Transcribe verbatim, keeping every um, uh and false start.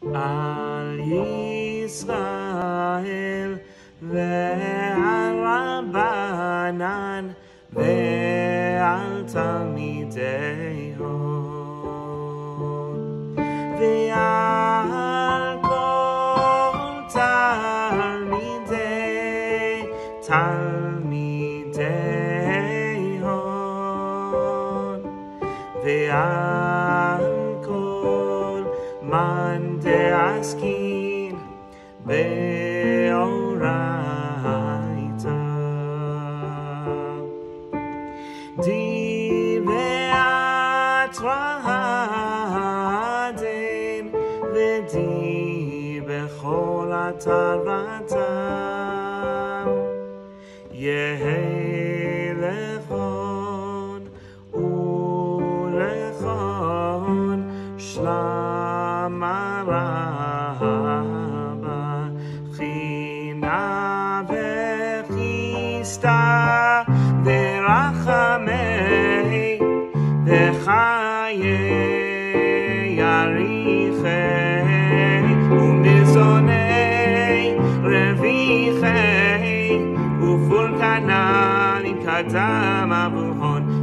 על ישראל ועל רבנן ועל תלמידי הון ועל כל תלמידי תלמידי הון ועל כל man דעסקין באורייתא די בתורה דין ודי בכל אתר ואתר יהי לכון ולכון שלמה רבה חינה וחיסתה ורחמי וחיי יריחי ומזוני רוויחי ופולקנן עם קדם אבוהון